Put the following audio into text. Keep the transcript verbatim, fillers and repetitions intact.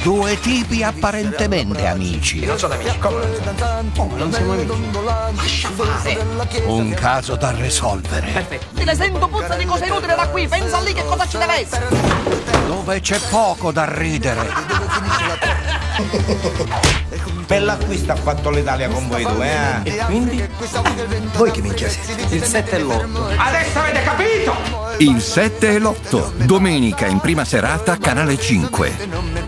Due tipi apparentemente amici. Non sono amici, come? Oh, non siamo amici. Lascia fare. Un caso da risolvere. Perfetto. Te ne sento puzza di cose inutili da qui, pensa lì che cosa ci deve essere. Dove c'è poco da ridere. Per l'acquisto ha fatto l'Italia con voi due, eh? E quindi? Voi che minchia siete? Il sette e l'otto. Adesso avete capito? Il sette e l'otto, domenica in prima serata, Canale cinque.